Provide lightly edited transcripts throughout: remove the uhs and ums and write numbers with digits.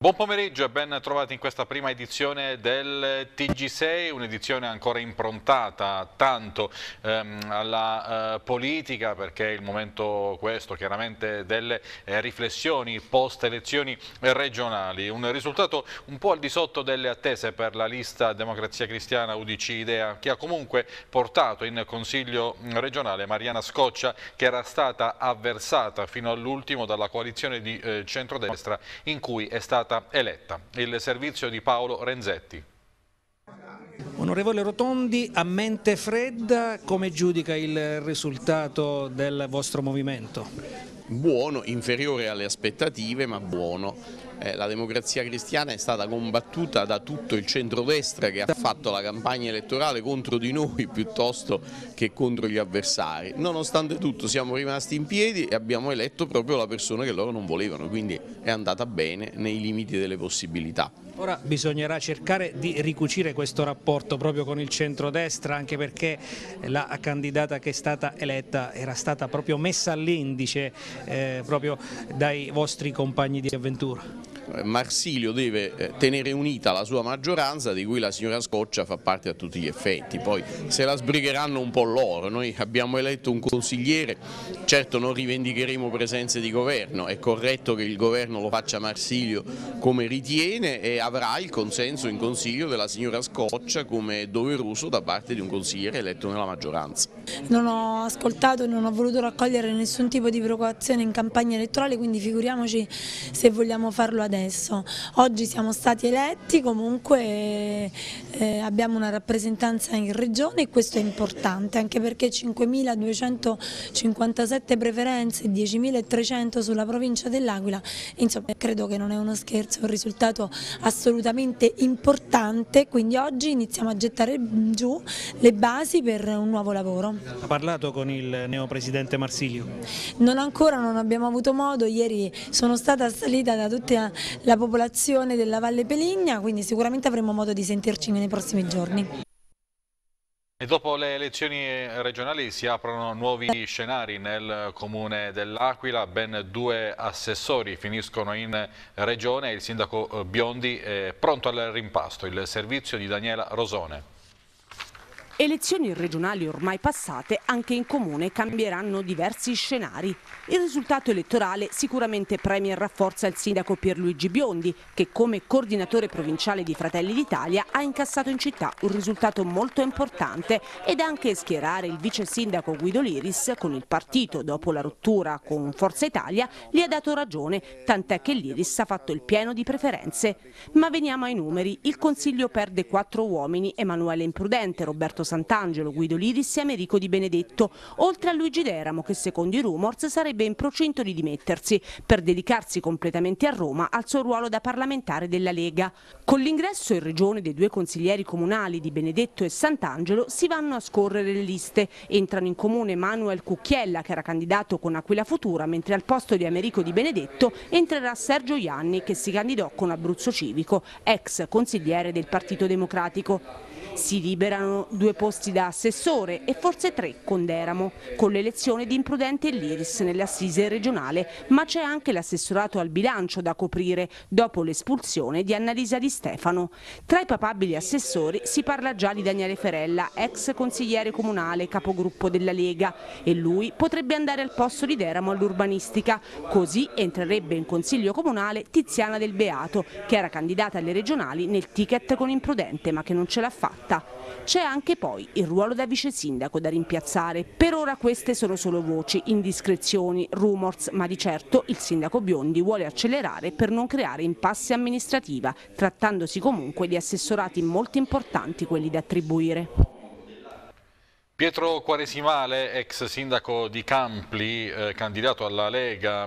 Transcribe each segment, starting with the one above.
Buon pomeriggio e ben trovati in questa prima edizione del TG6, un'edizione ancora improntata tanto alla politica, perché è il momento questo chiaramente delle riflessioni post elezioni regionali. Un risultato un po' al di sotto delle attese per la lista Democrazia Cristiana UDC Idea, che ha comunque portato in Consiglio regionale Mariana Scoccia, che era stata avversata fino all'ultimo dalla coalizione di centrodestra in cui è stata eletta. Il servizio di Paolo Renzetti. Onorevole Rotondi, a mente fredda, come giudica il risultato del vostro movimento? Buono, inferiore alle aspettative, ma buono. La Democrazia Cristiana è stata combattuta da tutto il centrodestra, che ha fatto la campagna elettorale contro di noi piuttosto che contro gli avversari. Nonostante tutto siamo rimasti in piedi e abbiamo eletto proprio la persona che loro non volevano, quindi è andata bene nei limiti delle possibilità. Ora bisognerà cercare di ricucire questo rapporto proprio con il centrodestra, anche perché la candidata che è stata eletta era stata proprio messa all'indice proprio dai vostri compagni di avventura. Marsilio deve tenere unita la sua maggioranza, di cui la signora Scoccia fa parte a tutti gli effetti, poi se la sbrigheranno un po' loro. Noi abbiamo eletto un consigliere, certo non rivendicheremo presenze di governo, è corretto che il governo lo faccia Marsilio come ritiene e avrà il consenso in consiglio della signora Scoccia, come è doveroso da parte di un consigliere eletto nella maggioranza. Non ho ascoltato e non ho voluto raccogliere nessun tipo di provocazione in campagna elettorale, quindi figuriamoci se vogliamo farlo adesso. Oggi siamo stati eletti, comunque abbiamo una rappresentanza in regione e questo è importante, anche perché 5.257 preferenze e 10.300 sulla provincia dell'Aquila, insomma credo che non è uno scherzo, è un risultato assolutamente importante, quindi oggi iniziamo a gettare giù le basi per un nuovo lavoro. Ha parlato con il neopresidente Marsilio? Non ancora, non abbiamo avuto modo, ieri sono stata assalita da tutta la popolazione della Valle Peligna, quindi sicuramente avremo modo di sentirci nei prossimi giorni. E dopo le elezioni regionali si aprono nuovi scenari nel comune dell'Aquila, ben 2 assessori finiscono in regione, il sindaco Biondi è pronto al rimpasto, il servizio di Daniela Rosone. Elezioni regionali ormai passate, anche in comune cambieranno diversi scenari. Il risultato elettorale sicuramente premia e rafforza il sindaco Pierluigi Biondi, che come coordinatore provinciale di Fratelli d'Italia ha incassato in città un risultato molto importante, ed anche schierare il vice sindaco Guido Liris con il partito dopo la rottura con Forza Italia gli ha dato ragione, tant'è che Liris ha fatto il pieno di preferenze. Ma veniamo ai numeri. Il consiglio perde 4 uomini: Emanuele Imprudente, Roberto Sant'Angelo, Guido Liris e Americo Di Benedetto, oltre a Luigi Deramo, che secondo i rumors sarebbe in procinto di dimettersi per dedicarsi completamente a Roma al suo ruolo da parlamentare della Lega. Con l'ingresso in regione dei 2 consiglieri comunali Di Benedetto e Sant'Angelo si vanno a scorrere le liste. Entrano in comune Manuel Cucchiella, che era candidato con Aquila Futura, mentre al posto di Americo Di Benedetto entrerà Sergio Ianni, che si candidò con Abruzzo Civico, ex consigliere del Partito Democratico. Si liberano 2 posti da assessore e forse 3 con Deramo, con l'elezione di Imprudente e Liris nell'assise regionale, ma c'è anche l'assessorato al bilancio da coprire dopo l'espulsione di Annalisa Di Stefano. Tra i papabili assessori si parla già di Daniele Ferella, ex consigliere comunale, capogruppo della Lega, e lui potrebbe andare al posto di Deramo all'urbanistica. Così entrerebbe in consiglio comunale Tiziana Del Beato, che era candidata alle regionali nel ticket con Imprudente ma che non ce l'ha fatta. C'è anche poi il ruolo da vice sindaco da rimpiazzare. Per ora queste sono solo voci, indiscrezioni, rumors, ma di certo il sindaco Biondi vuole accelerare per non creare impassi amministrativa, trattandosi comunque di assessorati molto importanti quelli da attribuire. Pietro Quaresimale, ex sindaco di Campli, candidato della Lega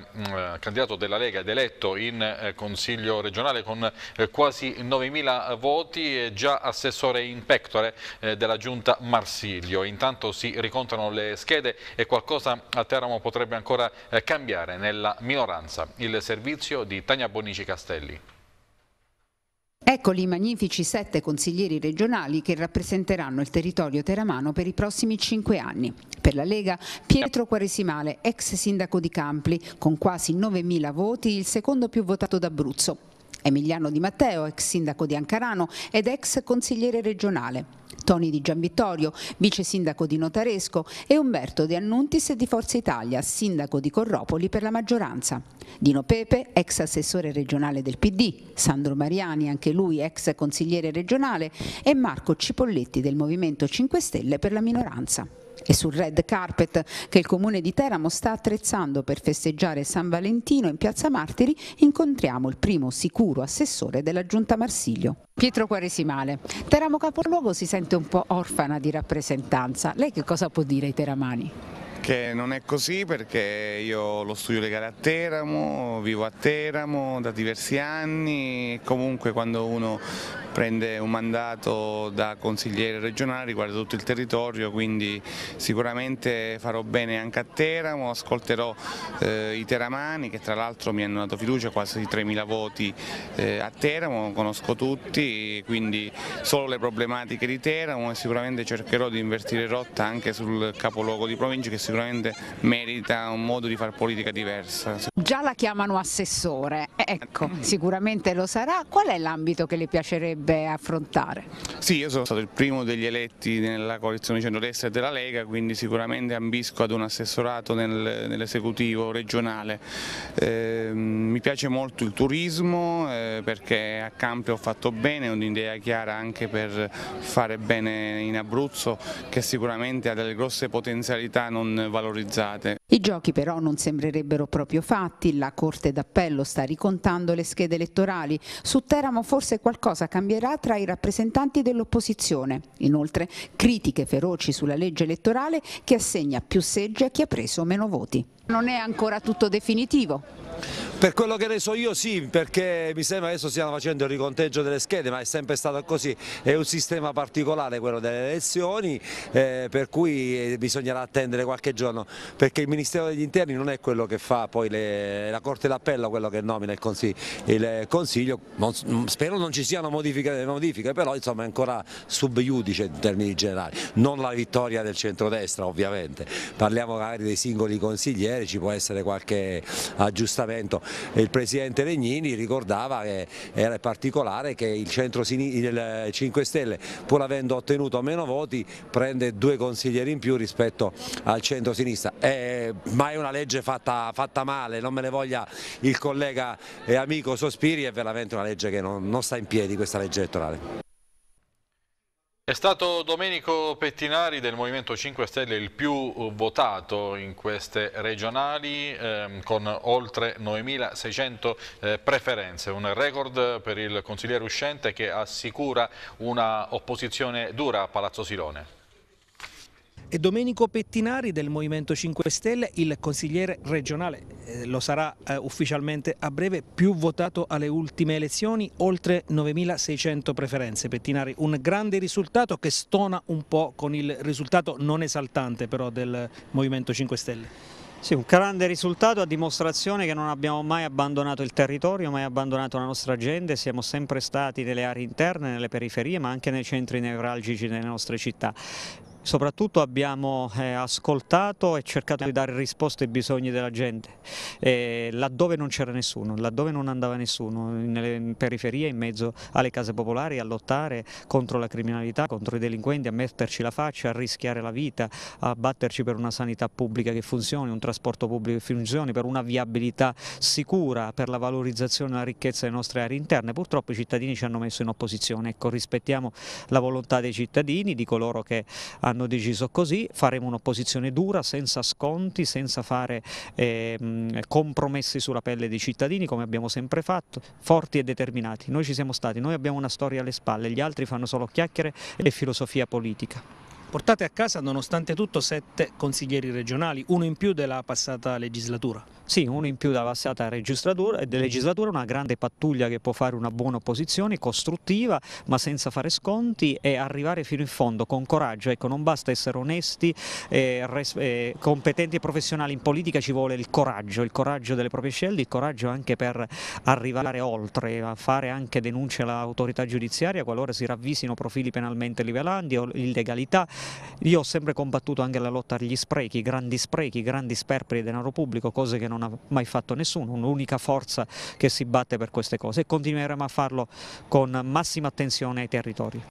ed eletto in Consiglio regionale con quasi 9.000 voti, è già assessore in pectore della giunta Marsilio. Intanto si ricontano le schede e qualcosa a Teramo potrebbe ancora cambiare nella minoranza. Il servizio di Tania Bonici Castelli. Eccoli i magnifici 7 consiglieri regionali che rappresenteranno il territorio teramano per i prossimi 5 anni. Per la Lega, Pietro Quaresimale, ex sindaco di Campli, con quasi 9.000 voti, il secondo più votato d'Abruzzo. Emiliano Di Matteo, ex sindaco di Ancarano ed ex consigliere regionale, Toni Di Gianvittorio, vice sindaco di Notaresco e Umberto De Annuntis di Forza Italia, sindaco di Corropoli per la maggioranza. Dino Pepe, ex assessore regionale del PD, Sandro Mariani, anche lui ex consigliere regionale, e Marco Cipolletti del Movimento 5 Stelle per la minoranza. E sul red carpet che il comune di Teramo sta attrezzando per festeggiare San Valentino in Piazza Martiri incontriamo il primo sicuro assessore della Giunta Marsilio. Pietro Quaresimale, Teramo capoluogo si sente un po' orfana di rappresentanza, lei che cosa può dire ai teramani? Che non è così, perché io ho lo studio legale a Teramo, vivo a Teramo da diversi anni e comunque quando uno prende un mandato da consigliere regionale riguarda tutto il territorio, quindi sicuramente farò bene anche a Teramo, ascolterò i teramani che tra l'altro mi hanno dato fiducia, quasi 3.000 voti a Teramo, conosco tutti, quindi solo le problematiche di Teramo e sicuramente cercherò di invertire rotta anche sul capoluogo di provincia che sicuramente merita un modo di fare politica diversa. Già la chiamano assessore, ecco, sicuramente lo sarà. Qual è l'ambito che le piacerebbe affrontare? Sì, io sono stato il primo degli eletti nella coalizione centrodestra e della Lega, quindi sicuramente ambisco ad un assessorato nell'esecutivo regionale. Mi piace molto il turismo perché a Campi ho fatto bene, ho un'idea chiara anche per fare bene in Abruzzo che sicuramente ha delle grosse potenzialità non valorizzate. I giochi però non sembrerebbero proprio fatti, la Corte d'Appello sta ricontando le schede elettorali, su Teramo forse qualcosa cambierà tra i rappresentanti dell'opposizione. Inoltre critiche feroci sulla legge elettorale che assegna più seggi a chi ha preso meno voti. Non è ancora tutto definitivo. Per quello che ne so io sì, perché mi sembra adesso stiano facendo il riconteggio delle schede, ma è sempre stato così, è un sistema particolare quello delle elezioni, per cui bisognerà attendere qualche giorno, perché il Ministero degli Interni non è quello che fa poi la Corte d'Appello, quello che nomina il Consiglio, spero non ci siano modifiche, però insomma è ancora sub iudice in termini generali, non la vittoria del centrodestra ovviamente, parliamo magari dei singoli consiglieri, ci può essere qualche aggiustamento. Il Presidente Legnini ricordava che era particolare che il 5 Stelle, pur avendo ottenuto meno voti, prende 2 consiglieri in più rispetto al centro-sinistra. Ma è una legge fatta male, non me ne voglia il collega e amico Sospiri, è veramente una legge che non sta in piedi, questa legge elettorale. È stato Domenico Pettinari del Movimento 5 Stelle il più votato in queste regionali con oltre 9.600 preferenze, un record per il consigliere uscente che assicura una opposizione dura a Palazzo Silone. E Domenico Pettinari del Movimento 5 Stelle, il consigliere regionale, lo sarà ufficialmente a breve, più votato alle ultime elezioni, oltre 9.600 preferenze. Pettinari, un grande risultato che stona un po' con il risultato non esaltante però del Movimento 5 Stelle. Sì, un grande risultato a dimostrazione che non abbiamo mai abbandonato il territorio, mai abbandonato la nostra gente, siamo sempre stati nelle aree interne, nelle periferie, ma anche nei centri nevralgici delle nostre città. Soprattutto abbiamo ascoltato e cercato di dare risposte ai bisogni della gente, laddove non c'era nessuno, laddove non andava nessuno, nelle periferie, in mezzo alle case popolari, a lottare contro la criminalità, contro i delinquenti, a metterci la faccia, a rischiare la vita, a batterci per una sanità pubblica che funzioni, un trasporto pubblico che funzioni, per una viabilità sicura, per la valorizzazione della ricchezza delle nostre aree interne. Purtroppo i cittadini ci hanno messo in opposizione, ecco, rispettiamo la volontà dei cittadini, di coloro che hanno deciso così, faremo un'opposizione dura, senza sconti, senza fare compromessi sulla pelle dei cittadini, come abbiamo sempre fatto, forti e determinati. Noi ci siamo stati, noi abbiamo una storia alle spalle, gli altri fanno solo chiacchiere e filosofia politica. Portate a casa nonostante tutto 7 consiglieri regionali, uno in più della passata legislatura. Sì, uno in più della passata legislatura, una grande pattuglia che può fare una buona opposizione, costruttiva, ma senza fare sconti e arrivare fino in fondo con coraggio. Ecco, non basta essere onesti, competenti e professionali in politica, ci vuole il coraggio delle proprie scelte, il coraggio anche per arrivare oltre, a fare anche denunce all'autorità giudiziaria qualora si ravvisino profili penalmente rilevanti o illegalità, Io ho sempre combattuto anche la lotta agli sprechi, grandi sperperi di denaro pubblico, cose che non ha mai fatto nessuno, un'unica forza che si batte per queste cose e continueremo a farlo con massima attenzione ai territori.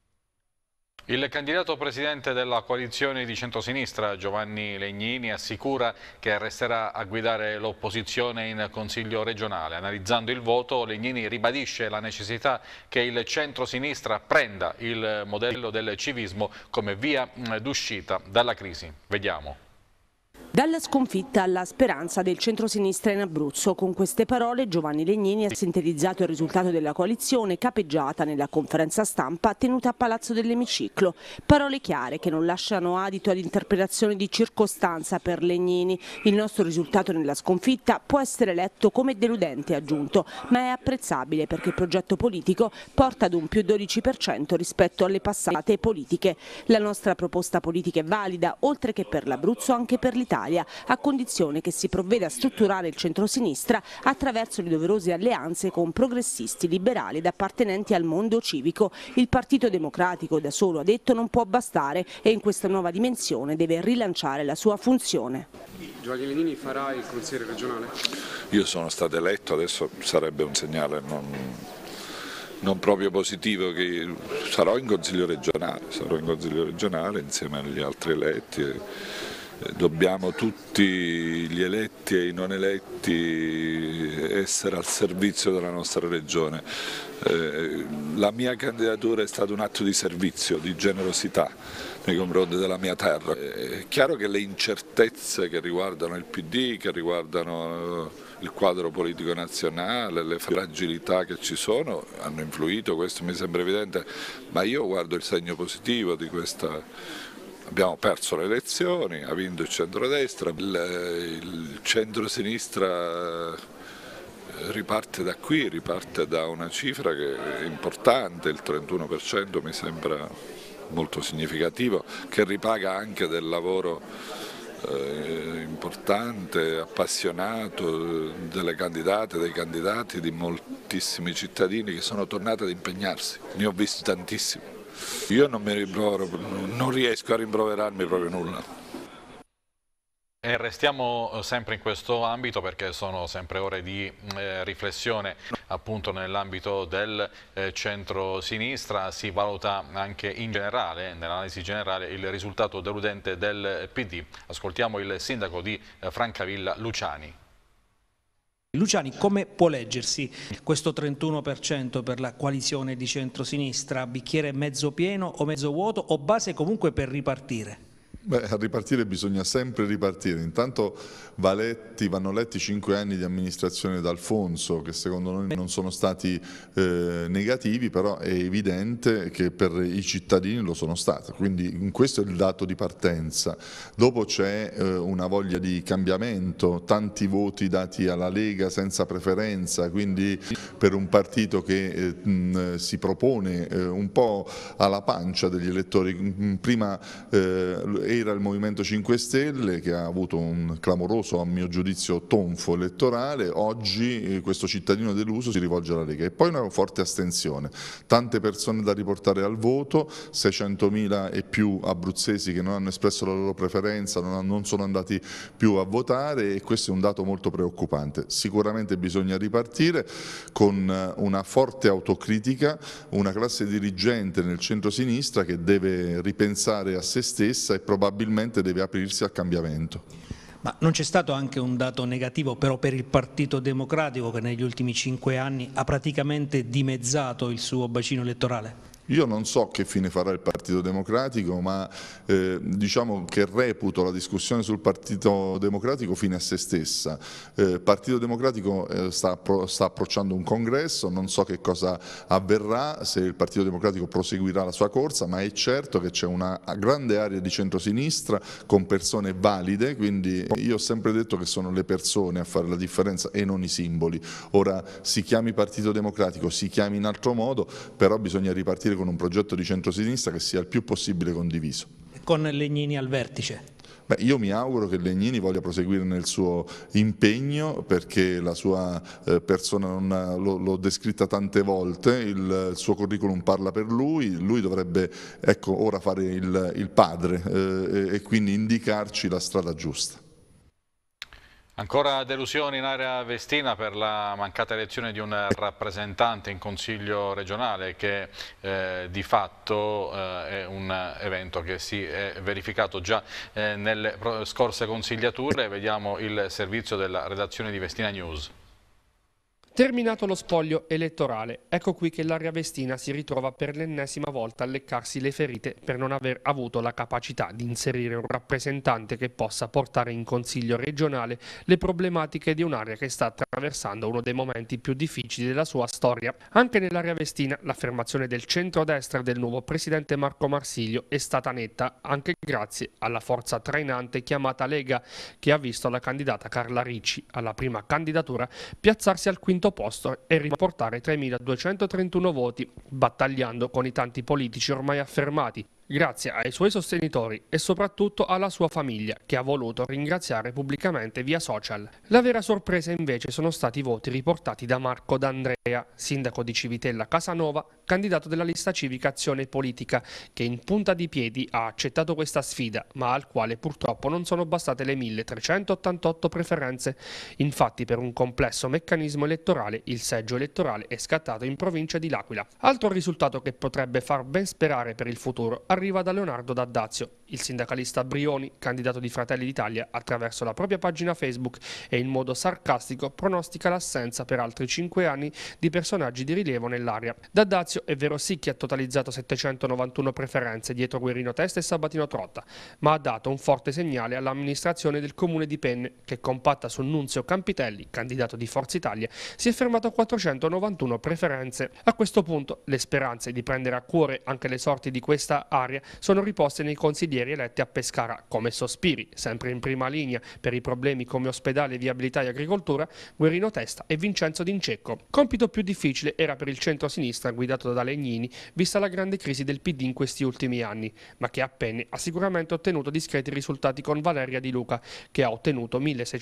Il candidato presidente della coalizione di centrosinistra, Giovanni Legnini, assicura che resterà a guidare l'opposizione in Consiglio regionale. Analizzando il voto, Legnini ribadisce la necessità che il centrosinistra prenda il modello del civismo come via d'uscita dalla crisi. Vediamo. Dalla sconfitta alla speranza del centrosinistra in Abruzzo. Con queste parole Giovanni Legnini ha sintetizzato il risultato della coalizione capeggiata nella conferenza stampa tenuta a Palazzo dell'Emiciclo. Parole chiare che non lasciano adito ad interpretazioni di circostanza per Legnini. Il nostro risultato nella sconfitta può essere letto come deludente, ha aggiunto, ma è apprezzabile perché il progetto politico porta ad un più 12% rispetto alle passate politiche. La nostra proposta politica è valida, oltre che per l'Abruzzo anche per l'Italia, a condizione che si provveda a strutturare il centrosinistra attraverso le doverose alleanze con progressisti, liberali ed appartenenti al mondo civico. Il Partito Democratico da solo, ha detto, non può bastare e in questa nuova dimensione deve rilanciare la sua funzione. Giovanni Legnini farà il consigliere regionale? Io sono stato eletto, adesso sarebbe un segnale non proprio positivo che sarò in consiglio regionale insieme agli altri eletti. Dobbiamo tutti gli eletti e i non eletti essere al servizio della nostra regione. La mia candidatura è stata un atto di servizio, di generosità nei confronti della mia terra. È chiaro che le incertezze che riguardano il PD, che riguardano il quadro politico nazionale, le fragilità che ci sono hanno influito, questo mi sembra evidente, ma io guardo il segno positivo di questa. Abbiamo perso le elezioni, ha vinto il centrodestra, il centrosinistra riparte da qui, riparte da una cifra che è importante, il 31% mi sembra molto significativo, che ripaga anche del lavoro importante, appassionato delle candidate, dei candidati, di moltissimi cittadini che sono tornati ad impegnarsi, ne ho visti tantissimi. Io non riesco a rimproverarmi proprio nulla. E restiamo sempre in questo ambito perché sono sempre ore di riflessione appunto nell'ambito del centro-sinistra. Si valuta anche in generale, nell'analisi generale, il risultato deludente del PD. Ascoltiamo il sindaco di Francavilla, Luciani. Luciani, come può leggersi questo 31% per la coalizione di centrosinistra? Bicchiere mezzo pieno o mezzo vuoto o base comunque per ripartire? Beh, a ripartire bisogna sempre ripartire. Intanto vanno letti 5 anni di amministrazione d'Alfonso che secondo noi non sono stati negativi, però è evidente che per i cittadini lo sono stati, quindi questo è il dato di partenza. Dopo c'è una voglia di cambiamento, tanti voti dati alla Lega senza preferenza, quindi per un partito che si propone un po' alla pancia degli elettori. Prima era il Movimento 5 Stelle che ha avuto un clamoroso, a mio giudizio, tonfo elettorale. Oggi questo cittadino deluso si rivolge alla Lega e poi una forte astensione, tante persone da riportare al voto, 600.000 e più abruzzesi che non hanno espresso la loro preferenza, non sono andati più a votare e questo è un dato molto preoccupante. Sicuramente bisogna ripartire con una forte autocritica, una classe dirigente nel centro-sinistra che deve ripensare a se stessa e probabilmente deve aprirsi al cambiamento. Ma non c'è stato anche un dato negativo però per il Partito Democratico che negli ultimi 5 anni ha praticamente dimezzato il suo bacino elettorale? Io non so che fine farà il Partito Democratico, ma diciamo che reputo la discussione sul Partito Democratico fine a se stessa. Il Partito Democratico sta approcciando un congresso, non so che cosa avverrà, se il Partito Democratico proseguirà la sua corsa, ma è certo che c'è una grande area di centrosinistra con persone valide, quindi io ho sempre detto che sono le persone a fare la differenza e non i simboli. Ora si chiami Partito Democratico, si chiami in altro modo, però bisogna ripartire con un progetto di centrosinistra che sia il più possibile condiviso. Con Legnini al vertice? Io mi auguro che Legnini voglia proseguire nel suo impegno, perché la sua persona l'ho descritta tante volte, il suo curriculum parla per lui dovrebbe ora fare il padre e quindi indicarci la strada giusta. Ancora delusioni in area vestina per la mancata elezione di un rappresentante in Consiglio regionale, che di fatto è un evento che si è verificato già nelle scorse consigliature. Vediamo il servizio della redazione di Vestina News. Terminato lo spoglio elettorale, ecco qui che l'area vestina si ritrova per l'ennesima volta a leccarsi le ferite per non aver avuto la capacità di inserire un rappresentante che possa portare in consiglio regionale le problematiche di un'area che sta attraversando uno dei momenti più difficili della sua storia. Anche nell'area vestina l'affermazione del centrodestra del nuovo presidente Marco Marsiglio è stata netta, anche grazie alla forza trainante chiamata Lega, che ha visto la candidata Carla Ricci alla prima candidatura piazzarsi al quinto posto e riportare 3.231 voti, battagliando con i tanti politici ormai affermati, grazie ai suoi sostenitori e soprattutto alla sua famiglia, che ha voluto ringraziare pubblicamente via social. La vera sorpresa invece sono stati i voti riportati da Marco D'Andrea, sindaco di Civitella Casanova, candidato della lista civica Azione Politica, che in punta di piedi ha accettato questa sfida, ma al quale purtroppo non sono bastate le 1.388 preferenze. Infatti, per un complesso meccanismo elettorale, il seggio elettorale è scattato in provincia di L'Aquila. Altro risultato che potrebbe far ben sperare per il futuro arriva da Leonardo D'Addazio. Il sindacalista Brioni, candidato di Fratelli d'Italia, attraverso la propria pagina Facebook e in modo sarcastico pronostica l'assenza per altri 5 anni di personaggi di rilievo nell'area. D'Addazio è vero sì che ha totalizzato 791 preferenze dietro Guerino Testa e Sabatino Trotta, ma ha dato un forte segnale all'amministrazione del comune di Penne, che compatta su Nunzio Campitelli, candidato di Forza Italia, si è fermato a 491 preferenze. A questo punto le speranze di prendere a cuore anche le sorti di questa area sono riposte nei consiglieri eletti a Pescara, come Sospiri, sempre in prima linea per i problemi come ospedale, viabilità e agricoltura, Guerino Testa e Vincenzo D'Incecco. Compito più difficile era per il centro-sinistra guidato da Legnini, vista la grande crisi del PD in questi ultimi anni, ma che a Penne ha sicuramente ottenuto discreti risultati con Valeria Di Luca, che ha ottenuto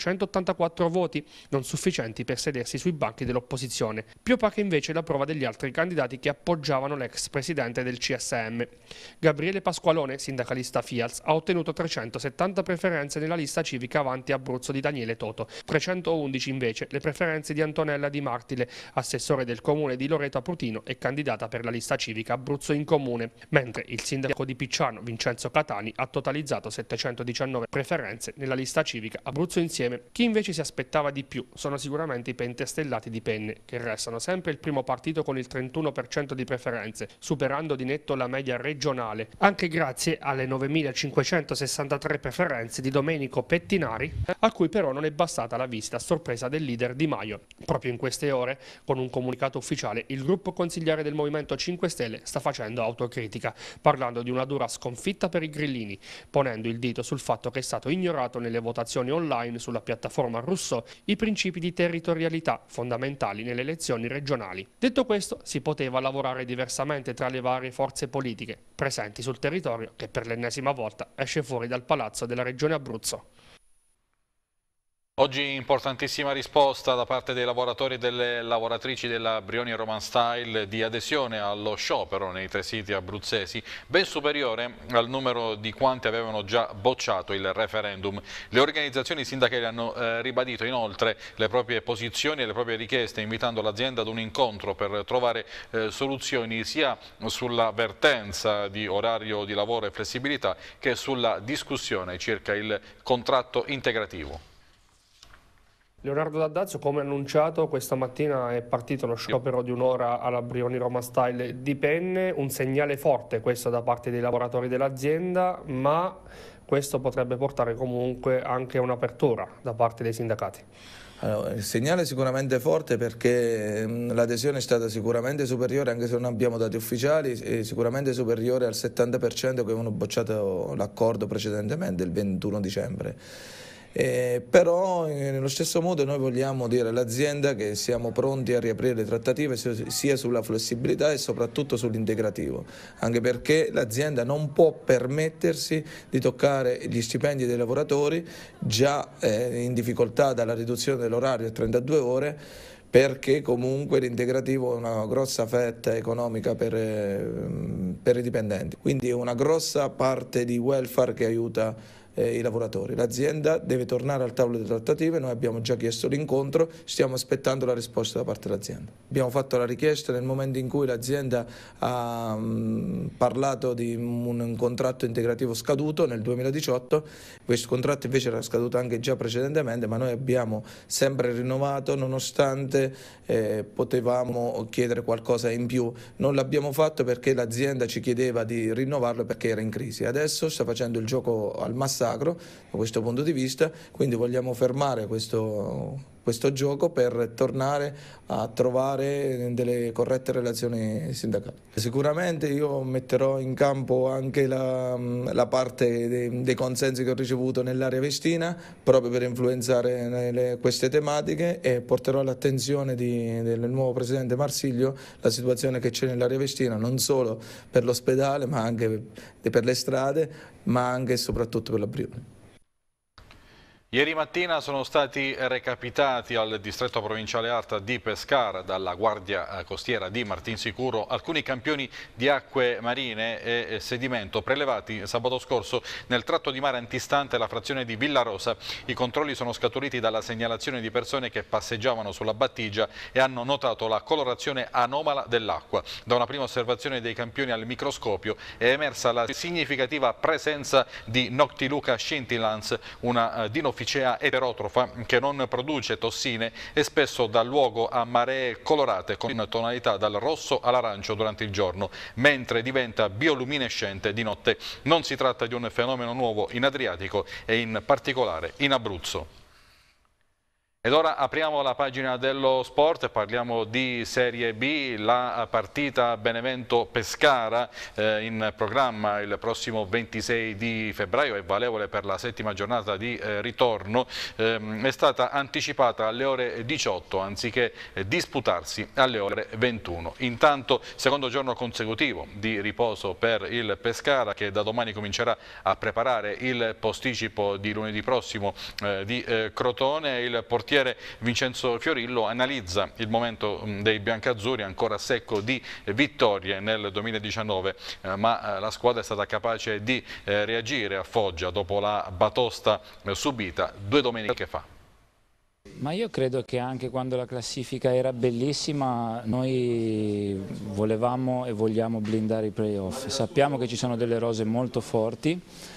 1.684 voti, non sufficienti per sedersi sui banchi dell'opposizione. Più opaca invece la prova degli altri candidati che appoggiavano l'ex presidente del CSM. Gabriele Pasqualone, sindacalista FIALS, ha ottenuto 370 preferenze nella lista civica Avanti Abruzzo di Daniele Toto, 311 invece le preferenze di Antonella Di Martile, assessore del comune di Loreto Aprutino e candidata per la lista civica Abruzzo in Comune, mentre il sindaco di Picciano, Vincenzo Catani, ha totalizzato 719 preferenze nella lista civica Abruzzo Insieme. Chi invece si aspettava di più sono sicuramente i pentastellati di Penne, che restano sempre il primo partito con il 31% di preferenze, superando di netto la media regionale, anche grazie alle 9.563 preferenze di Domenico Pettinari, a cui però non è bastata la visita a sorpresa del leader Di Maio. Proprio in queste ore, con un comunicato ufficiale, il gruppo consigliare del Movimento 5 Stelle sta facendo autocritica, parlando di una dura sconfitta per i grillini, ponendo il dito sul fatto che è stato ignorato nelle votazioni online sulla piattaforma Rousseau i principi di territorialità fondamentali nelle elezioni regionali. Detto questo, si poteva lavorare diversamente tra le varie forze politiche presenti sul territorio, che per l'ennesima volta esce fuori dal palazzo della Regione Abruzzo. Oggi importantissima risposta da parte dei lavoratori e delle lavoratrici della Brioni Roman Style di adesione allo sciopero nei 3 siti abruzzesi, ben superiore al numero di quanti avevano già bocciato il referendum. Le organizzazioni sindacali hanno ribadito inoltre le proprie posizioni e le proprie richieste, invitando l'azienda ad un incontro per trovare soluzioni sia sulla vertenza di orario di lavoro e flessibilità che sulla discussione circa il contratto integrativo. Leonardo D'Addazio, come annunciato, questa mattina è partito lo sciopero di un'ora alla Brioni Roma Style di Penne, un segnale forte questo da parte dei lavoratori dell'azienda, ma questo potrebbe portare comunque anche a un'apertura da parte dei sindacati. Allora, il segnale è sicuramente forte perché l'adesione è stata sicuramente superiore, anche se non abbiamo dati ufficiali, è sicuramente superiore al 70% che avevano bocciato l'accordo precedentemente, il 21 dicembre. Però nello stesso modo noi vogliamo dire all'azienda che siamo pronti a riaprire le trattative sia sulla flessibilità e soprattutto sull'integrativo, anche perché l'azienda non può permettersi di toccare gli stipendi dei lavoratori già in difficoltà dalla riduzione dell'orario a 32 ore, perché comunque l'integrativo è una grossa fetta economica per i dipendenti, quindi è una grossa parte di welfare che aiuta i lavoratori. L'azienda deve tornare al tavolo delle trattative, noi abbiamo già chiesto l'incontro, stiamo aspettando la risposta da parte dell'azienda. Abbiamo fatto la richiesta nel momento in cui l'azienda ha parlato di un contratto integrativo scaduto nel 2018, questo contratto invece era scaduto anche già precedentemente, ma noi abbiamo sempre rinnovato nonostante potevamo chiedere qualcosa in più. Non l'abbiamo fatto perché l'azienda ci chiedeva di rinnovarlo perché era in crisi. Adesso sta facendo il gioco al massacro da questo punto di vista, quindi vogliamo fermare questo gioco per tornare a trovare delle corrette relazioni sindacali. Sicuramente io metterò in campo anche la parte dei consensi che ho ricevuto nell'area vestina proprio per influenzare queste tematiche e porterò all'attenzione del nuovo presidente Marsiglio la situazione che c'è nell'area vestina, non solo per l'ospedale ma anche per le strade, ma anche e soprattutto per la Brioni. Ieri mattina sono stati recapitati al distretto provinciale Arta di Pescara dalla Guardia Costiera di Martinsicuro alcuni campioni di acque marine e sedimento prelevati sabato scorso nel tratto di mare antistante la frazione di Villarosa. I controlli sono scaturiti dalla segnalazione di persone che passeggiavano sulla battigia e hanno notato la colorazione anomala dell'acqua. Da una prima osservazione dei campioni al microscopio è emersa la significativa presenza di Noctiluca scintillans, una dinoficea eterotrofa che non produce tossine e spesso dà luogo a maree colorate con tonalità dal rosso all'arancio durante il giorno, mentre diventa bioluminescente di notte. Non si tratta di un fenomeno nuovo in Adriatico e in particolare in Abruzzo. Ed ora apriamo la pagina dello sport e parliamo di Serie B, la partita Benevento-Pescara in programma il prossimo 26 di febbraio è valevole per la settima giornata di ritorno, è stata anticipata alle ore 18 anziché disputarsi alle ore 21. Intanto secondo giorno consecutivo di riposo per il Pescara che da domani comincerà a preparare il posticipo di lunedì prossimo di Crotone. Il portiere Vincenzo Fiorillo analizza il momento dei biancazzurri ancora secco di vittorie nel 2019, ma la squadra è stata capace di reagire a Foggia dopo la batosta subita 2 domeniche fa. Ma io credo che anche quando la classifica era bellissima noi volevamo e vogliamo blindare i playoff. Sappiamo che ci sono delle rose molto forti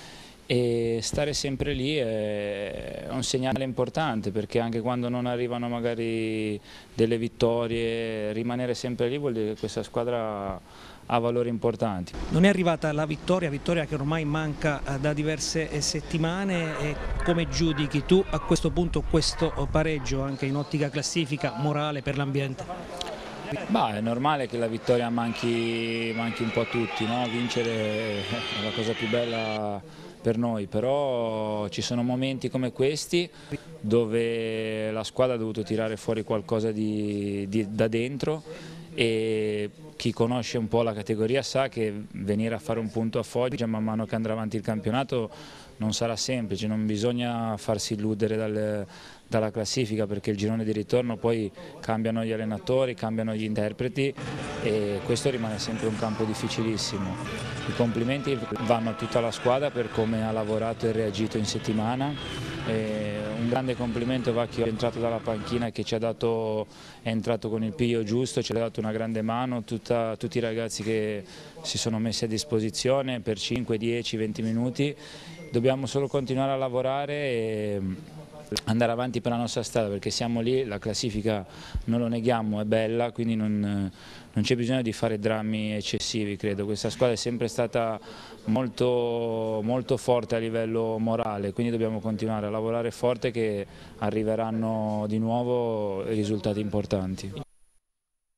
e stare sempre lì è un segnale importante, perché anche quando non arrivano magari delle vittorie, rimanere sempre lì vuol dire che questa squadra ha valori importanti. Non è arrivata la vittoria che ormai manca da diverse settimane, e come giudichi tu a questo punto questo pareggio anche in ottica classifica morale per l'ambiente? È normale che la vittoria manchi un po' a tutti, no? Vincere è la cosa più bella per noi, però ci sono momenti come questi dove la squadra ha dovuto tirare fuori qualcosa da dentro, e chi conosce un po' la categoria sa che venire a fare un punto a Foggia man mano che andrà avanti il campionato non sarà semplice, non bisogna farsi illudere dalla classifica, perché il girone di ritorno poi cambiano gli allenatori, cambiano gli interpreti e questo rimane sempre un campo difficilissimo. I complimenti vanno a tutta la squadra per come ha lavorato e reagito in settimana. Un grande complimento va a chi è entrato dalla panchina e che è entrato con il piglio giusto, ci ha dato una grande mano, tutti i ragazzi che si sono messi a disposizione per 5, 10, 20 minuti. Dobbiamo solo continuare a lavorare e andare avanti per la nostra strada, perché siamo lì, la classifica non lo neghiamo, è bella, quindi non c'è bisogno di fare drammi eccessivi, credo. Questa squadra è sempre stata molto, molto forte a livello morale, quindi dobbiamo continuare a lavorare forte, che arriveranno di nuovo risultati importanti.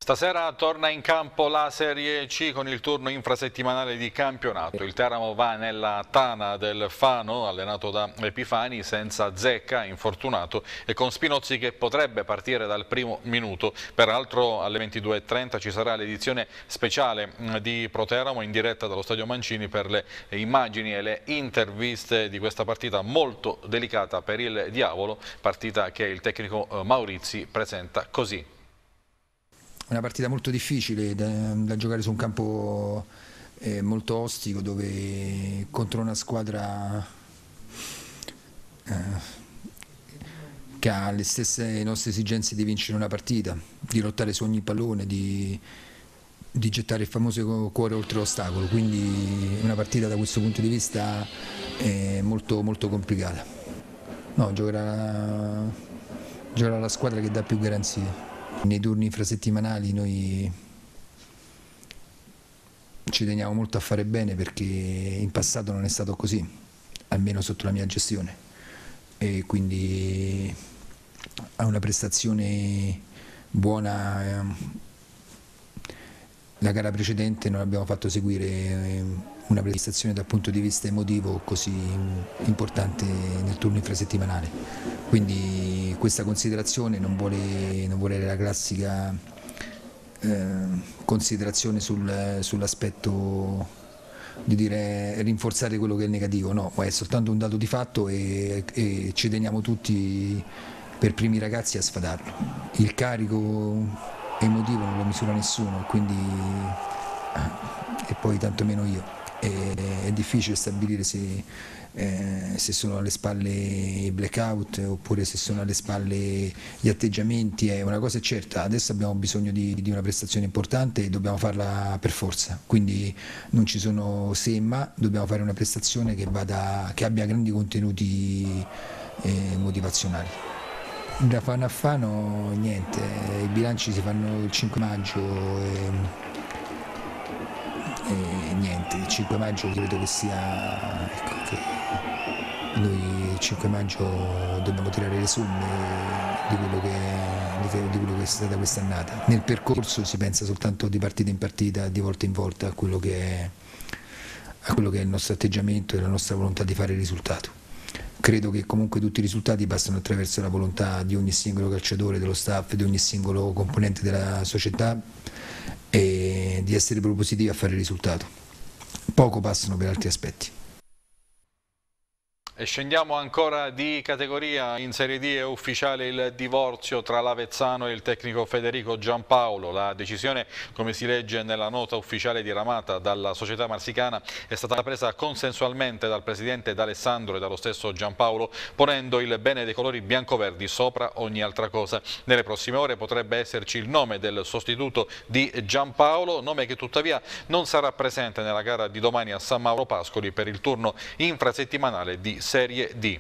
Stasera torna in campo la Serie C con il turno infrasettimanale di campionato. Il Teramo va nella tana del Fano, allenato da Epifani, senza Zecca, infortunato, e con Spinozzi che potrebbe partire dal primo minuto. Peraltro alle 22:30 ci sarà l'edizione speciale di Pro Teramo in diretta dallo Stadio Mancini per le immagini e le interviste di questa partita molto delicata per il Diavolo, partita che il tecnico Maurizi presenta così. Una partita molto difficile da giocare su un campo molto ostico, dove contro una squadra che ha le stesse nostre esigenze di vincere una partita, di lottare su ogni pallone, di gettare il famoso cuore oltre l'ostacolo, quindi una partita da questo punto di vista è molto, molto complicata. No, giocherà la squadra che dà più garanzie. Nei turni infrasettimanali noi ci teniamo molto a fare bene, perché in passato non è stato così, almeno sotto la mia gestione, e quindi a una prestazione buona la gara precedente non abbiamo fatto seguire una prestazione dal punto di vista emotivo così importante nel turno infrasettimanale, quindi questa considerazione non vuole la classica considerazione sull'aspetto di dire rinforzare quello che è negativo, no, è soltanto un dato di fatto e ci teniamo tutti per primi ragazzi a sfadarlo. Il carico emotivo non lo misura nessuno, quindi e poi tanto meno io. È difficile stabilire se sono alle spalle i blackout oppure se sono alle spalle gli atteggiamenti. Una cosa è certa, adesso abbiamo bisogno di una prestazione importante e dobbiamo farla per forza, quindi non ci sono se e ma, dobbiamo fare una prestazione che abbia grandi contenuti motivazionali. Da Fano a Fano niente, i bilanci si fanno il 5 maggio e niente, il 5 maggio credo che sia, che noi il 5 maggio dobbiamo tirare le somme di quello che è stata quest'annata. Nel percorso si pensa soltanto di partita in partita, di volta in volta a quello che è il nostro atteggiamento e la nostra volontà di fare il risultato. Credo che comunque tutti i risultati passano attraverso la volontà di ogni singolo calciatore, dello staff, di ogni singolo componente della società, e di essere propositivi a fare il risultato. Poco passano per altri aspetti. E scendiamo ancora di categoria. In Serie D è ufficiale il divorzio tra l'Avezzano e il tecnico Federico Giampaolo. La decisione, come si legge nella nota ufficiale diramata dalla società marsicana, è stata presa consensualmente dal presidente D'Alessandro e dallo stesso Giampaolo, ponendo il bene dei colori biancoverdi sopra ogni altra cosa. Nelle prossime ore potrebbe esserci il nome del sostituto di Giampaolo, nome che tuttavia non sarà presente nella gara di domani a San Mauro Pascoli per il turno infrasettimanale di Serie D.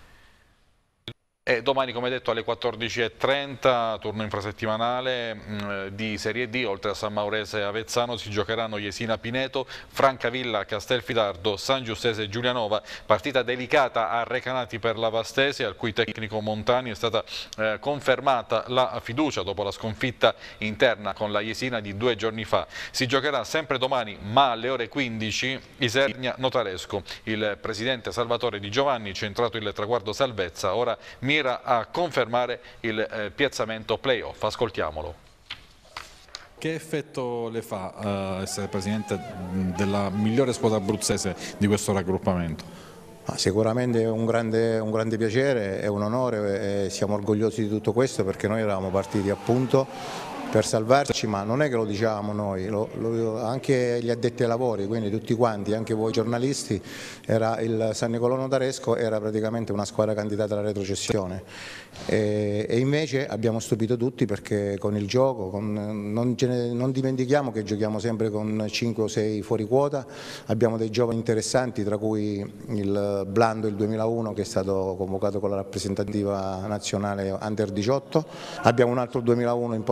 E domani, come detto, alle 14:30, turno infrasettimanale di Serie D, oltre a San Maurese e Avezzano si giocheranno Jesina Pineto, Francavilla, Castelfidardo, San Giustese e Giulianova, partita delicata a Recanati per la Vastese, al cui tecnico Montani è stata confermata la fiducia dopo la sconfitta interna con la Jesina di 2 giorni fa. Si giocherà sempre domani, ma alle ore 15, Isernia-Notaresco. Il presidente Salvatore Di Giovanni, centrato il traguardo salvezza, ora mira a confermare il piazzamento play-off. Ascoltiamolo. Che effetto le fa essere presidente della migliore squadra abruzzese di questo raggruppamento? Sicuramente è un grande piacere, è un onore e siamo orgogliosi di tutto questo, perché noi eravamo partiti appunto per salvarci, ma non è che lo dicevamo noi, anche gli addetti ai lavori, quindi tutti quanti, anche voi giornalisti, il San Nicolò Notaresco era praticamente una squadra candidata alla retrocessione e invece abbiamo stupito tutti, perché con il gioco, non dimentichiamo che giochiamo sempre con 5 o 6 fuori quota, abbiamo dei giovani interessanti, tra cui il Blando il 2001 che è stato convocato con la rappresentativa nazionale Under 18, abbiamo un altro 2001 importante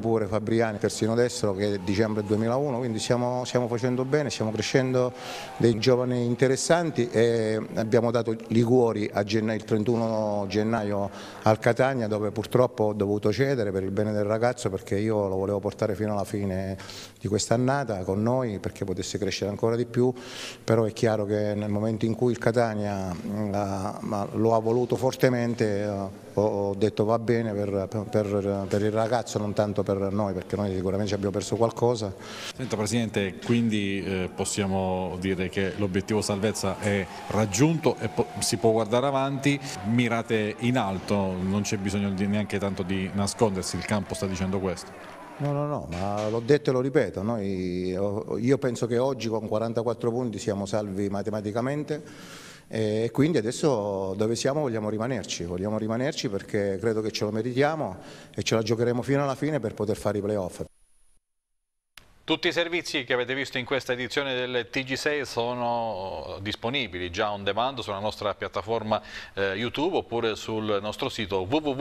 pure Fabriani, terzino destro, che è dicembre 2001, quindi stiamo facendo bene, stiamo crescendo dei giovani interessanti e abbiamo dato Liguori il 31 gennaio al Catania, dove purtroppo ho dovuto cedere per il bene del ragazzo, perché io lo volevo portare fino alla fine di quest'annata con noi perché potesse crescere ancora di più, però è chiaro che nel momento in cui il Catania lo ha voluto fortemente ho detto va bene per il ragazzo, non tanto per noi, perché noi sicuramente abbiamo perso qualcosa. Senta Presidente, quindi possiamo dire che l'obiettivo salvezza è raggiunto e si può guardare avanti, mirate in alto, non c'è bisogno neanche tanto di nascondersi, il campo sta dicendo questo. No, ma l'ho detto e lo ripeto, io penso che oggi con 44 punti siamo salvi matematicamente e quindi adesso dove siamo vogliamo rimanerci perché credo che ce lo meritiamo e ce la giocheremo fino alla fine per poter fare i playoff. Tutti i servizi che avete visto in questa edizione del TG6 sono disponibili già on demand sulla nostra piattaforma YouTube oppure sul nostro sito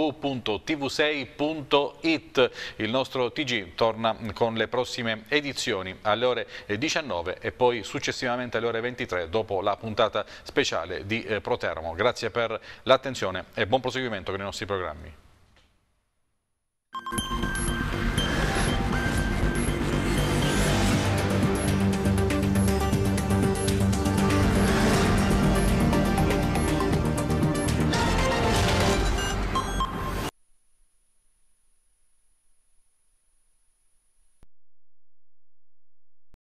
www.tv6.it. Il nostro TG torna con le prossime edizioni alle ore 19 e poi successivamente alle ore 23 dopo la puntata speciale di Protermo. Grazie per l'attenzione e buon proseguimento con i nostri programmi.